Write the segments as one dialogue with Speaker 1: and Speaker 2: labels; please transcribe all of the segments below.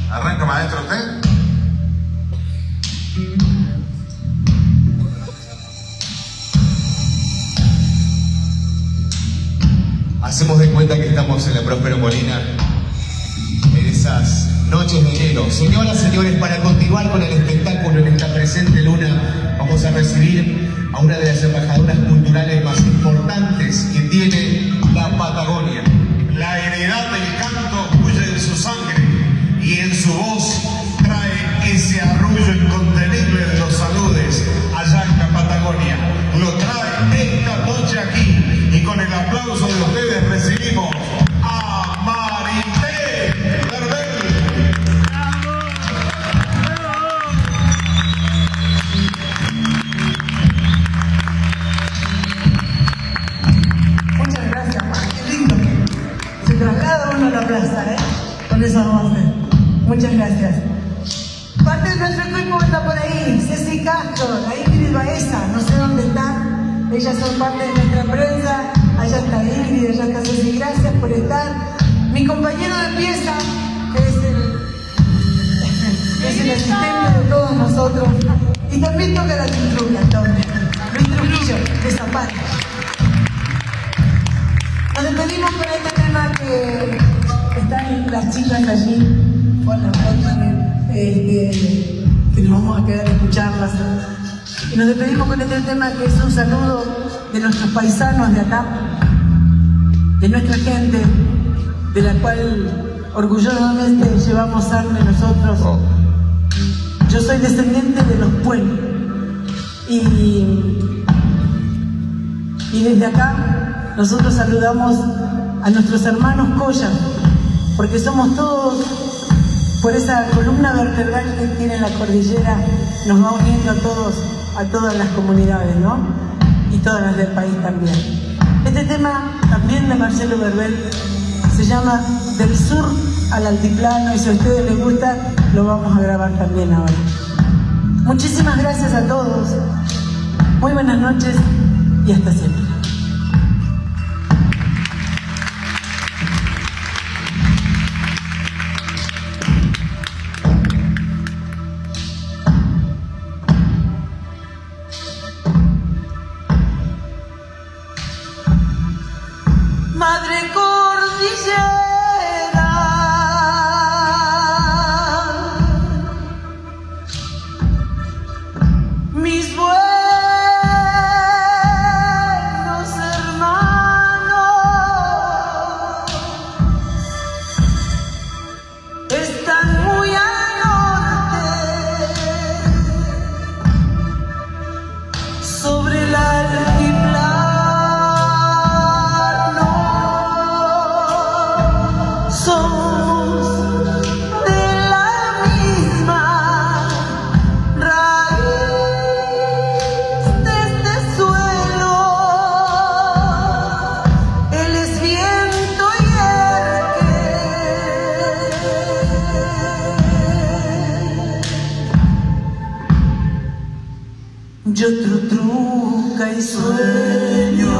Speaker 1: ¿Arranca, maestro, usted?
Speaker 2: Hacemos de cuenta que estamos en la Próspero Molina, en esas noches de enero. Señoras, señores, para continuar con el espectáculo en esta presente luna, vamos a recibir a una de las embajadoras culturales más importantes que tiene la Patagonia.
Speaker 1: La heredad del canto fluye en su sangre y en su voz trae ese arrullo incontenible de los saludes allá en la Patagonia. Lo trae esta noche aquí y con el aplauso de ustedes recibimos a Marité Verdel.
Speaker 3: Muchas gracias, qué lindo. Se traslada uno a la plaza, con esas voces. Muchas gracias. Parte de nuestro equipo está por ahí, Ceci Castro, la Ingrid Baeza, no sé dónde está. Ellas son parte de nuestra prensa. Allá está Ingrid, allá está Ceci, gracias por estar. Mi compañero de pieza, que es el asistente de todos nosotros. Y también toca la tintruca, Luis Trujillo, de Zapata. Nos despedimos con este tema que están las chicas allí, con las fotos que nos vamos a quedar a escucharlas. Y nos despedimos con este tema que es un saludo de nuestros paisanos de acá, de nuestra gente, de la cual orgullosamente llevamos sangre nosotros. Yo soy descendiente de los pueblos y desde acá nosotros saludamos a nuestros hermanos Coya, porque somos todos, por esa columna vertebral que tiene la cordillera, nos va uniendo a todas las comunidades, ¿no? Y todas las del país también. Este tema, también de Marcelo Verbel, se llama Del Sur al Altiplano, y si a ustedes les gusta, lo vamos a grabar también ahora. Muchísimas gracias a todos, muy buenas noches y hasta siempre.
Speaker 4: Madre cordillera, mis buenos hermanos están muy al norte, sobre el altiplano. Somos de la misma raíz de este suelo. Él es viento y erque. Yo truca y sueño.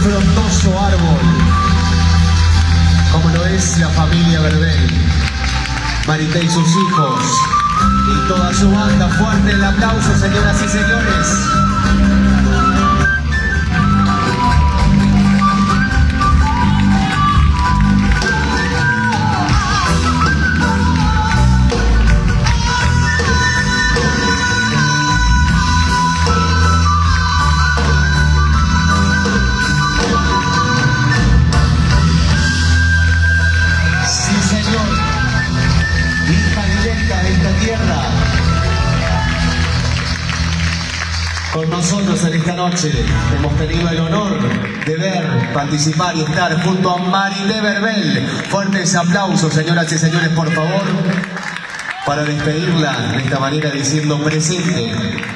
Speaker 2: frondoso árbol, como lo es la familia Verbel, Marité y sus hijos, y toda su banda. Fuerte el aplauso, señoras y señores. Con nosotros en esta noche hemos tenido el honor de ver, participar y estar junto a Marité Verbel. Fuertes aplausos, señoras y señores, por favor, para despedirla de esta manera diciendo presente.